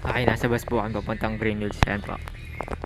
Okay, nasa bus po kami papuntang Greenwich. Yan po.